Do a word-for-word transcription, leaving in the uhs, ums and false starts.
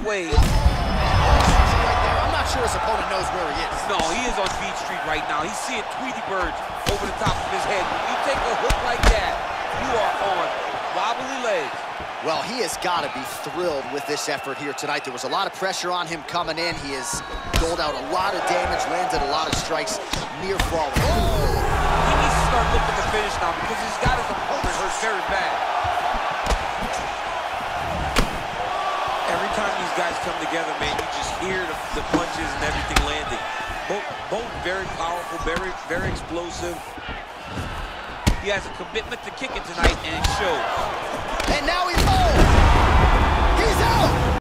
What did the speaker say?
way. I'm not sure his opponent knows where he is. No, he is on Beach Street right now. He's seeing Tweety birds over the top of his head. When you take a hook like that, you are on wobbly legs. Well, he has got to be thrilled with this effort here tonight. There was a lot of pressure on him coming in. He has doled out a lot of damage, landed a lot of strikes, near falling. Oh! He needs to start looking to finish now because he's got his opponent hurt very bad. Every time these guys come together, man, you just hear the, the punches and everything landing. Both, both very powerful, very, very explosive. He has a commitment to kicking tonight, and it shows. And now he's, oh! He's out!